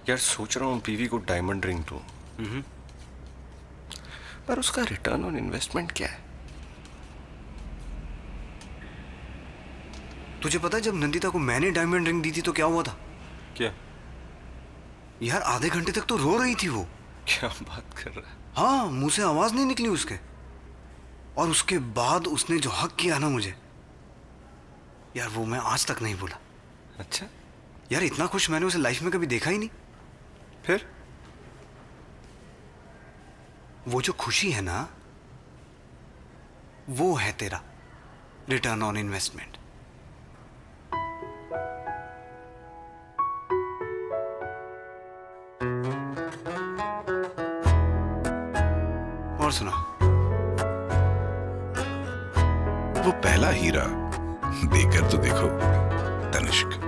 यार सोच रहा हूँ बीवी को डायमंड रिंग दूँ, पर उसका रिटर्न ऑन इन्वेस्टमेंट क्या है? तुझे पता है जब नंदिता को मैंने डायमंड रिंग दी थी तो क्या हुआ था? क्या यार आधे घंटे तक तो रो रही थी वो। क्या बात कर रहा है? हाँ, मुंह से आवाज नहीं निकली उसके। और उसके बाद उसने जो हक किया ना मुझे, यार वो मैं आज तक नहीं भूला। अच्छा यार इतना खुश मैंने उसे लाइफ में कभी देखा ही नहीं। फिर वो जो खुशी है ना, वो है तेरा रिटर्न ऑन इन्वेस्टमेंट। और सुना, वो पहला हीरा देकर तो देखो तनिष्क।